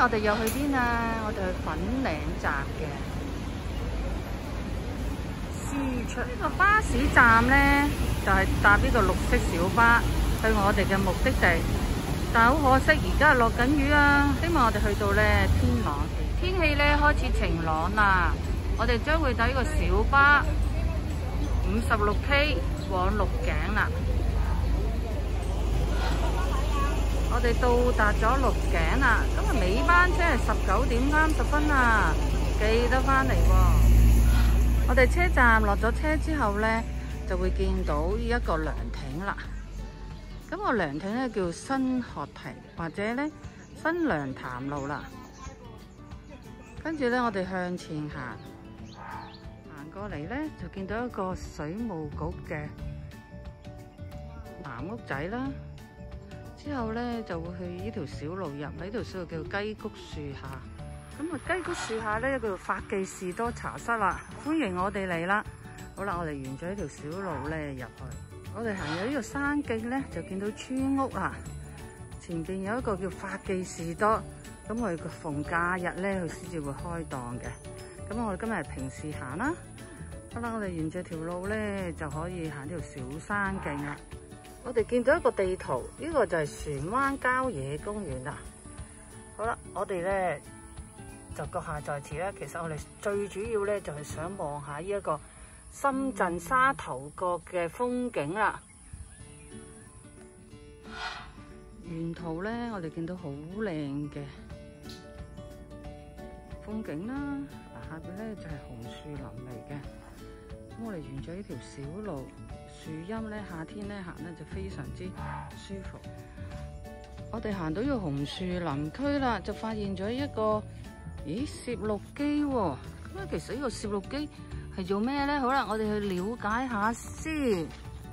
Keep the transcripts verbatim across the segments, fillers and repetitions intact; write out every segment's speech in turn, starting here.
我哋又去邊啊？我哋去粉嶺站嘅輸出。呢個巴士站咧，就係搭呢個綠色小巴去我哋嘅目的地。但係好可惜，而家落緊雨啊！希望我哋去到咧天朗，天氣咧開始晴朗啦。我哋將會搭呢個小巴五十六 K 往鹿頸啦。我哋到達咗鹿頸啦，咁啊尾班車係十九點三十分啊，記得翻嚟喎。我哋車站落咗車之後咧，就會見到呢一個涼亭啦。咁個涼亭咧叫新學亭或者咧新娘潭路啦。跟住咧，我哋向前行，行過嚟咧就見到一個水務局嘅藍屋仔啦。之後咧就會去呢條小路入，呢條小路叫雞谷樹下。咁啊，雞谷樹下咧叫做法記士多茶室啦，歡迎我哋嚟啦。好啦，我哋沿咗呢條小路咧入去，我哋行入呢個山徑咧就見到村屋啦。前邊有一個叫法記士多，咁我哋個逢假日咧佢先至會開檔嘅。咁我哋今日係平時行啦。好啦，我哋沿住條路咧就可以行呢條小山徑啦。我哋見到一個地圖，呢個就係船灣郊野公園啦。好啦，我哋咧就閣下在此啦。其實我哋最主要咧就係想望下呢一個深圳沙頭角嘅風景啦。沿途咧，我哋見到好靚嘅風景啦。嗱，下邊咧就係紅樹林嚟嘅。咁我哋沿咗呢條小路。樹蔭咧，夏天咧行咧就非常之舒服。我哋行到呢個紅樹林區啦，就發現咗一個咦攝錄機喎。咁啊，其實呢個攝錄機係做咩咧？好啦，我哋去了解下先。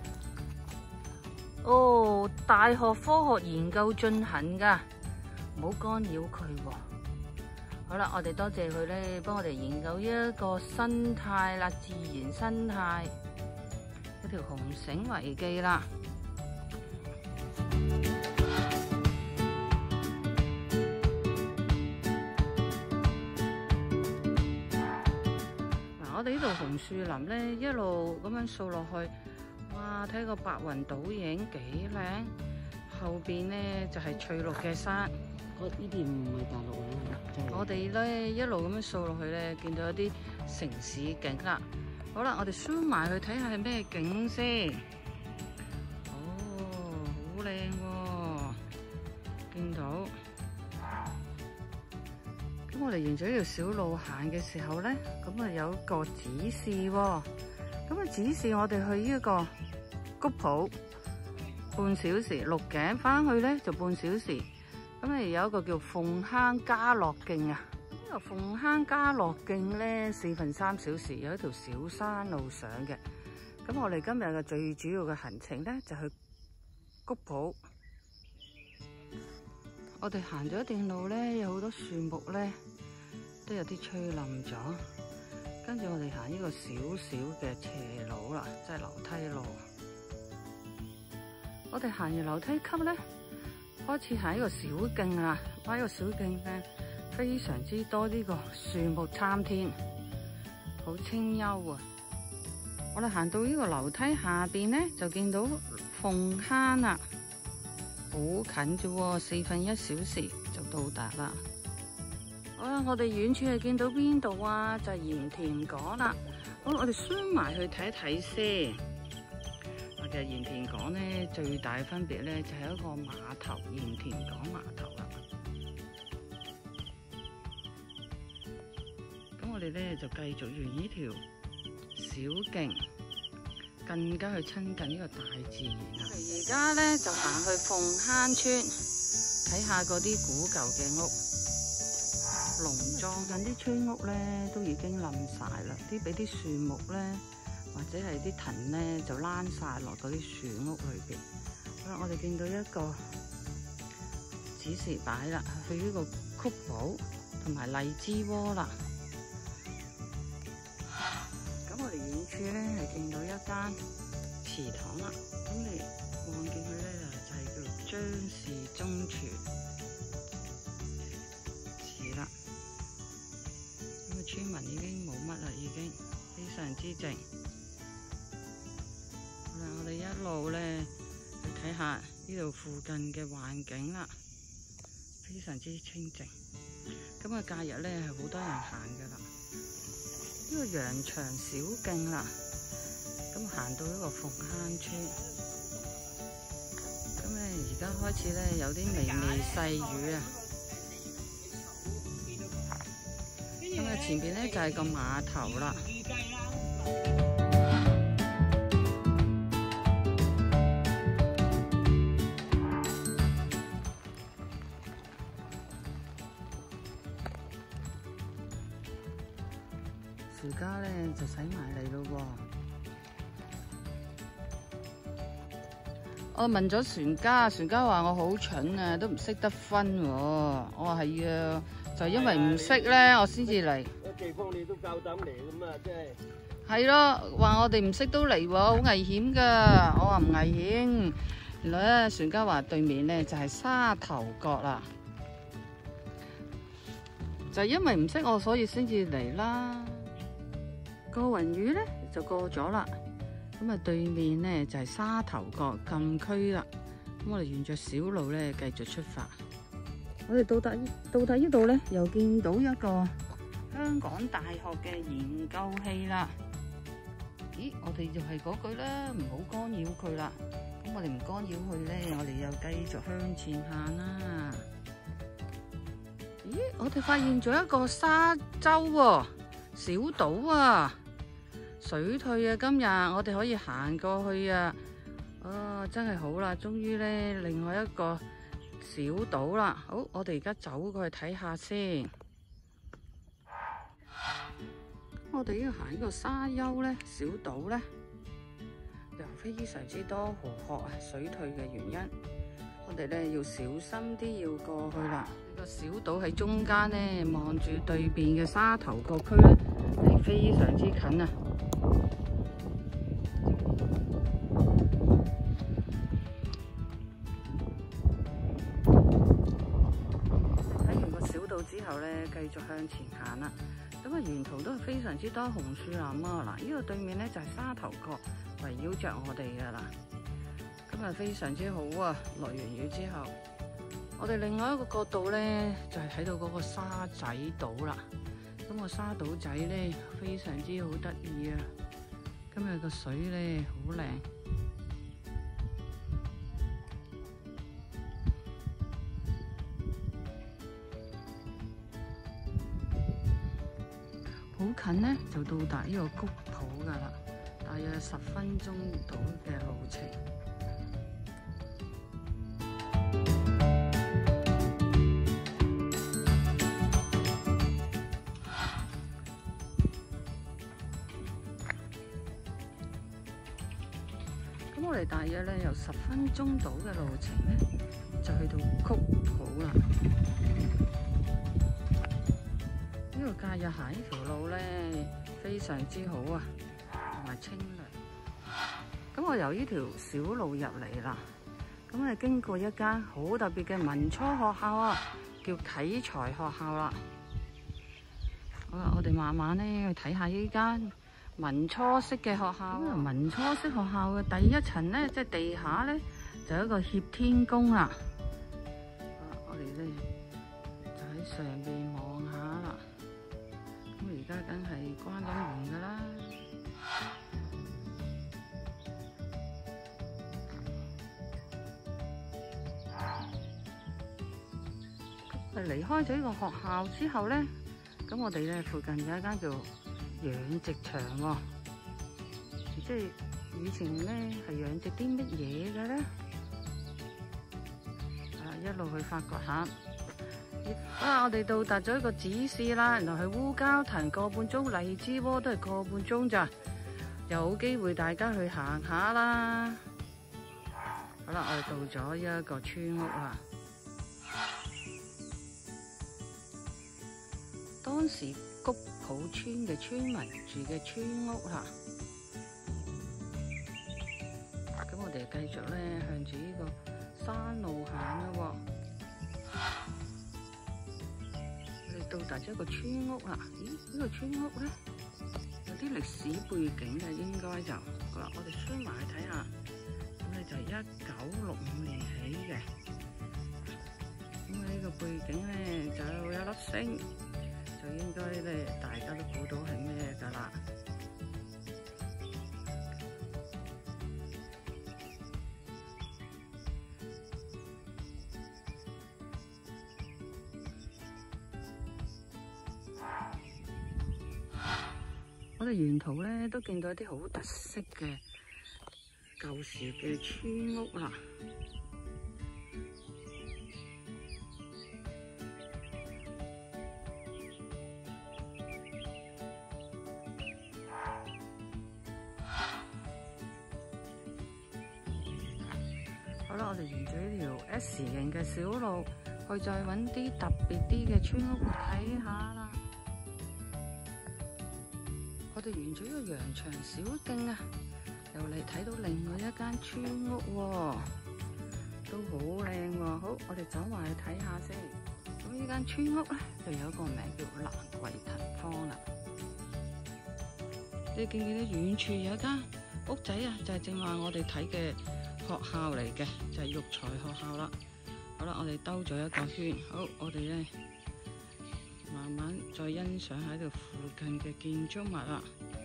哦，大學科學研究進行噶，唔好干擾佢喎。好啦，我哋多謝佢咧，幫我哋研究一個生態啦，自然生態。一條紅繩遺記啦，嗱，我哋呢度紅樹林咧，一路咁樣掃落去，哇！睇個白雲倒影幾靚，後邊咧就係翠綠嘅山。 嗰呢邊唔係大陸嘅，就係我哋咧一路咁樣掃落去咧，見到一啲城市景啦。好啦，我哋 zoom 埋去睇下係咩景先。哦，好靚喎！見到。咁我哋沿住呢條小路行嘅時候咧，咁啊有一個指示喎。咁啊指示我哋去呢個谷埔半小時，鹿頸翻去咧就半小時。咁啊有一個叫鳳坑家樂徑啊。呢個鳳坑家樂徑咧，四分三小時有一條小山路上嘅。咁我哋今日嘅最主要嘅行程咧，就去谷埔。我哋行咗一段路咧，有好多樹木咧，都有啲吹冧咗。跟住我哋行呢個小小嘅斜路啦，即係樓梯路。我哋行完樓梯級咧，開始行呢個小徑啦。哇！呢個小徑咧，非常之多呢個樹木參天，好清幽啊！我哋行到呢個樓梯下邊咧，就見到鳳坑啦，好近啫，四分一小時就到達啦。好啦，我哋遠處係見到邊度啊？就係鹽田港啦。好，我哋轉埋去睇一睇先。其實鹽田港咧最大分別咧就係一個碼頭，鹽田港碼頭啦。我哋咧就繼續沿呢條小徑，更加去親近呢個大自然啊！而家咧就行去鳳坑村，睇下嗰啲古舊嘅屋，農莊近啲村屋咧都已經冧晒啦，啲俾啲樹木咧或者係啲藤咧就躝晒落嗰啲樹屋裏邊。好啦，我哋見到一個指示牌啦，去呢個谷埔同埋荔枝窩啦。遠處咧係見到一間祠堂啦，咁你望見佢咧就係叫張氏宗祠。 村民已經冇乜啦，已經非常之靜。好啦，我哋一路咧去睇下呢度附近嘅環境啦，非常之清靜。今日假日咧係好多人行噶啦，呢個羊腸小徑啦，咁行到呢個鳳坑村，咁咧而家開始咧有啲微微細雨啊。咁啊，前邊咧就係個碼頭啦。薯家咧就駛埋嚟咯喎。我問咗船家，船家話我好蠢啊，都唔識得分喎。我話係啊，就因為唔識咧，我先至嚟。 個地方你都夠膽嚟咁啊，真係。 係咯，話我哋唔識都嚟喎，好危險㗎。我話唔危險。原來咧，船家話對面咧就係沙頭角啦。就因為唔識我，所以先至嚟啦。過雲雨咧就過咗啦。咁啊，對面咧就係沙頭角禁區啦。咁我哋沿着小路咧繼續出發。我哋到達到達呢度咧，又見到一個香港大學嘅研究器啦。咦，我哋就係嗰句啦，唔好干擾佢啦。咁我哋唔干擾佢咧，我哋又繼續向前行啦。咦，我哋發現咗一個沙洲喎，小島啊！水退啊！今日我哋可以行過去啊！哦，真係好啦，終於咧另外一個小島啦。好，我哋而家走過去睇下先。我哋要行呢個沙丘咧，小島咧，又非常之多河殼啊！水退嘅原因，我哋咧要小心啲要過去啦。呢個小島喺中間咧，望住對邊嘅沙頭角區咧，係非常之近啊！睇完個小島之後咧，繼續向前行啦。咁啊，沿途都係非常之多紅樹林啊！嗱，呢個對面咧就係沙頭角圍繞着我哋噶啦。今日非常之好啊！落完雨之後，我哋另外一個角度咧就係睇到嗰個沙仔島啦。咁個沙島仔咧非常之好得意啊！今日個水咧好靚。好近咧就到達呢個谷埔噶啦，大約十分鐘到嘅路程。咁我哋大約咧有十分鐘到嘅路程咧，就去到谷埔啦。呢個假日行呢條路咧非常之好啊，同埋清涼。咁我由呢條小路入嚟啦，咁啊經過一間好特別嘅民初學校啊，叫啟才學校啦。好啦，我哋慢慢咧去睇下呢間民初式嘅學校。咁民初式學校嘅第一層咧，即係地下咧就有一個協天宮啦。我哋咧就喺上邊望下啦。咁而家梗係關咗門噶啦。誒，離開咗呢個學校之後咧，咁我哋咧附近有一間叫養殖場喎，即係以前咧係養殖啲乜嘢嘅咧？啊，一路去發掘下。啊！我哋到達咗一個指示啦，原來係烏蛟騰個半鐘，荔枝窩都係個半鐘咋，有機會大家去行下啦。好啦，我哋到咗一個村屋啦。當時谷埔村嘅村民住嘅村屋啦。咁我哋繼續咧向住呢個山路行啦喎。 到達咗一個村屋啦。咦？呢、這個村屋咧有啲歷史背景嘅，應該就好啦。我哋輸埋去睇下，咁咧就係一九六五年起嘅。咁啊，呢個背景咧就有一粒星，就應該咧大家都估到係咩㗎啦。我哋沿途咧都見到一啲好特色嘅舊時嘅村屋啦。好啦，我哋沿住呢條 S 型嘅小路，去再揾啲特別啲嘅村屋睇下啦。我哋沿住呢個羊腸小徑啊，又嚟睇到另外一間村屋喎，都好靚喎。好，我哋走埋去睇下先。咁呢間村屋咧，就有一個名叫蘭桂騰坊啦。你見唔見到遠處有一間屋仔啊？就係正話我哋睇嘅學校嚟嘅，就係育才學校啦。好啦，我哋兜咗一個圈，好，我哋咧慢慢再欣賞喺度附近嘅建築物啦。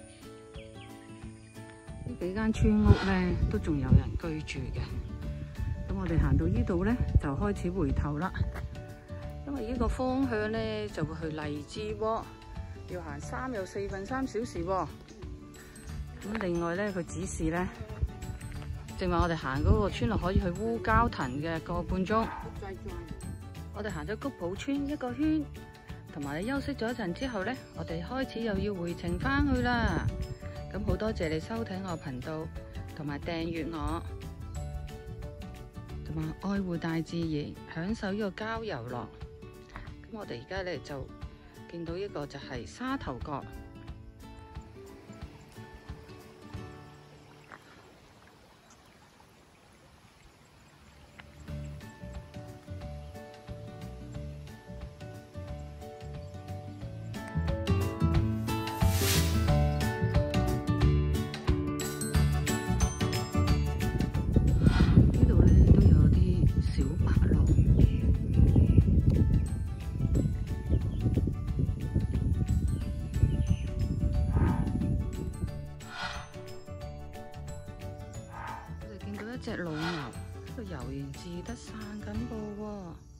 呢幾間村屋咧都仲有人居住嘅。咁我哋行到呢度咧，就開始回頭啦。因為呢個方向咧就會去荔枝窩，要行三又四分三小時喎。咁另外咧，佢指示咧，正話我哋行嗰個村落可以去烏蛟騰嘅個半鐘。我哋行咗菊埔村一個圈。同埋你休息咗一陣之後呢，我哋開始又要回程返去啦。咁好多謝你收睇我頻道，同埋訂閱我，同埋愛護大自然，享受呢個郊遊樂。咁我哋而家呢就見到一個就係沙頭角。隻老牛喺度悠然自得散緊步喎。